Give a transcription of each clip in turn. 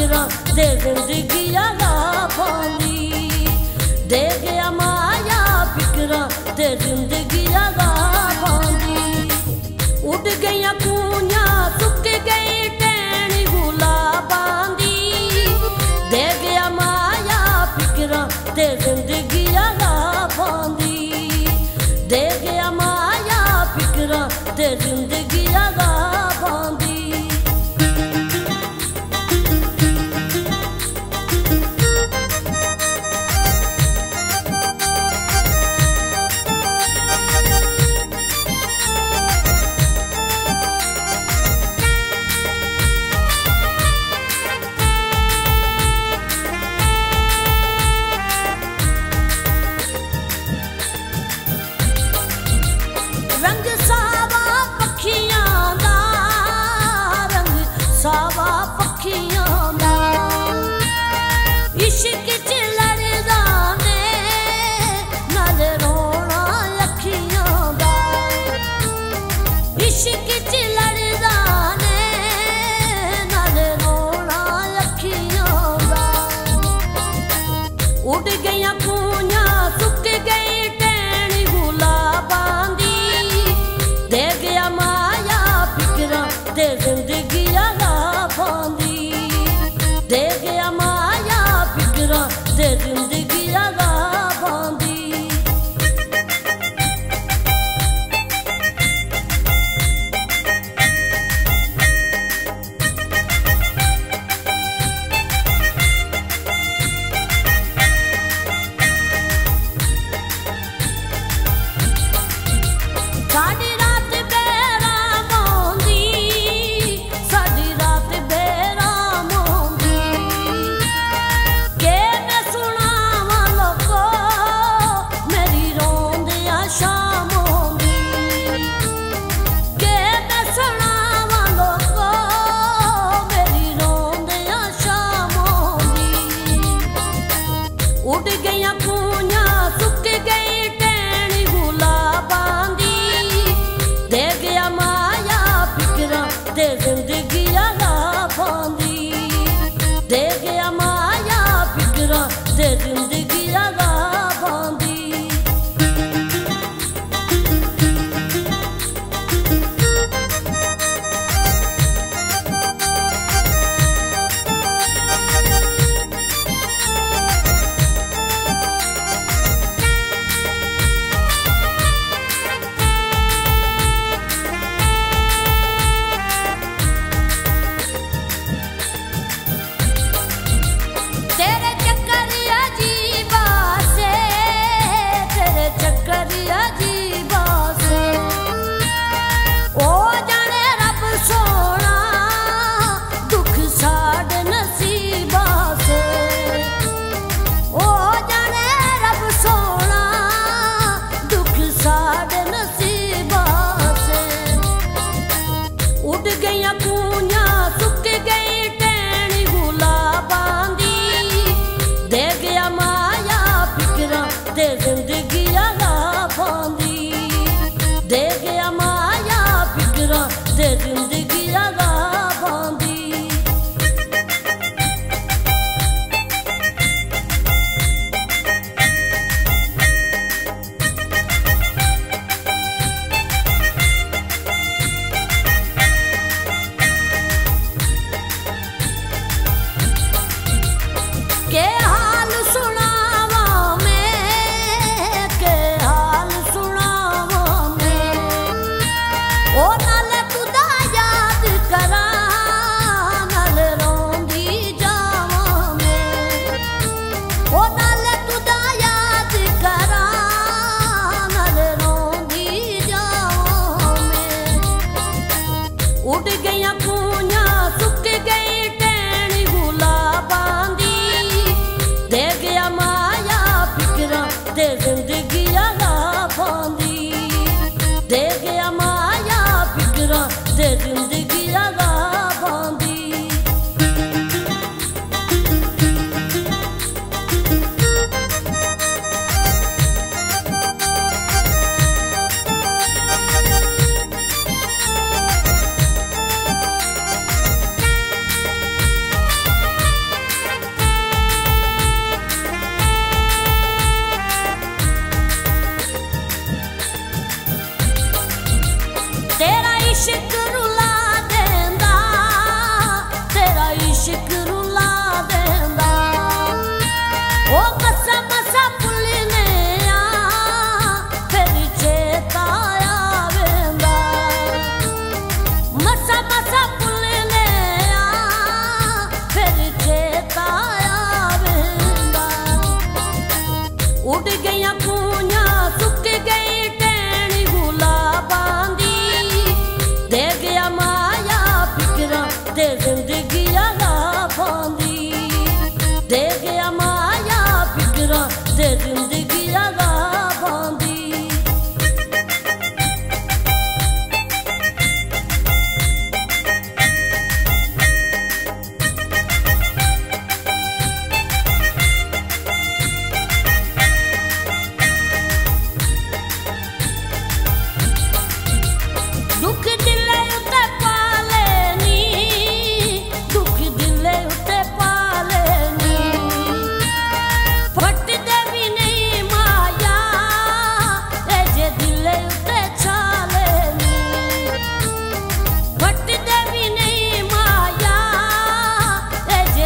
फिकरां ते जिंदगी आला पांदी दे गया माया फिकरां ते जिंदगी आला पांदी उड़ गईयां कूंजां सुक गई टहनी गुलाबां दी दे गया माया फिकरां ते जिंदगी आला पांदी दे गया माया फिकरां ते जिंदगी आला पांदी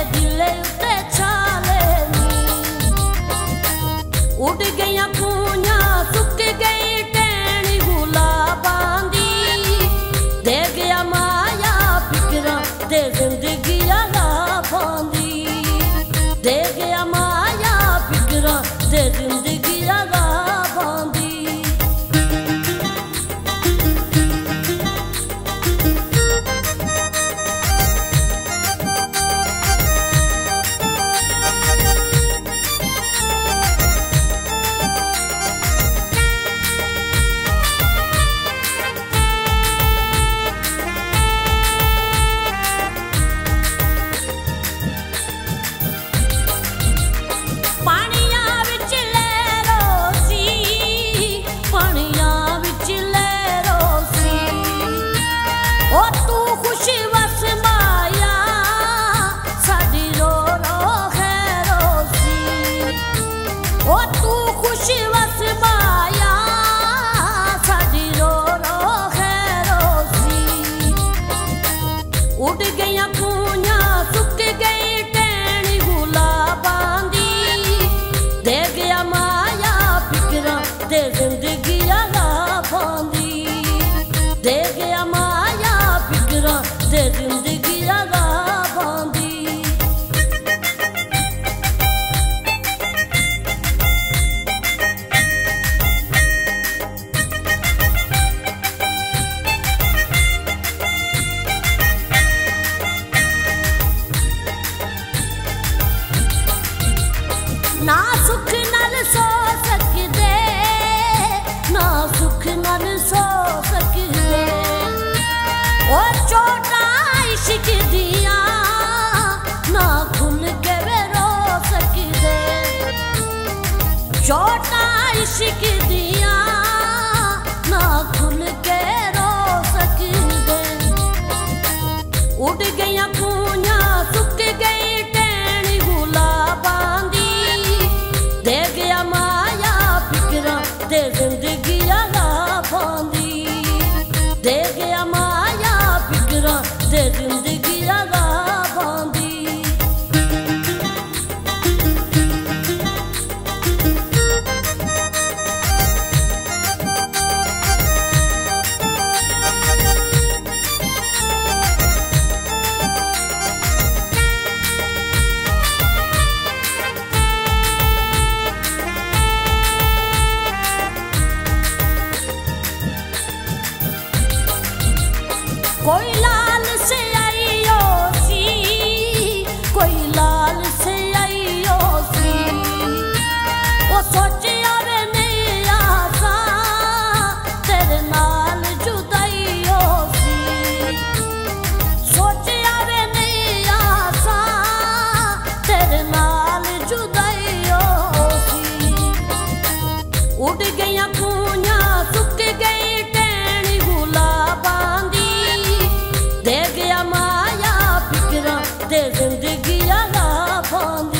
दिले उत्ते छाले नी उड़ गईयां कूंजां सुक गई टैणी गुलाबां दी दे गया माया फिकरां ते जिंदगी लाभां दी दे गया माया फिकरां ते जिंदगी लाभां दी उड़ गईयां कूंजां सुक गई टैणी गुलाबां दी दे गया माया फिकरां ते जिंदगी लाभां दी दे गया माया फिकरां ते जिंदगी लाभां दी ना सुख नाल सो सकदे ना सुख नाल सो सकदे ओ चोटा इश्क दियां ना खुल के वे रो सकदे चोटा इश्क दियां ना खुल के रो सकदे उड़ गईयां कूंजां सुक गई टैणी गुलाबां दी दे गया माया फिकरां ते जिंदगी लाभां दी दे गया माया फिकरां ते जिंदगी लाभां दी कोई लाल से आईयो सी कोई लाल से आईयो सी ओ सोचिया वे नहीं आसा तेरे नाल जुदाईयो सी सोचिया वे नहीं आसा तेरे नाल जुदाईयो सी उड़ गईयां कूंजां सुक गई टैणी गुलाबां दी दे गया माया फिकरां ते जिंदगी लाभां दी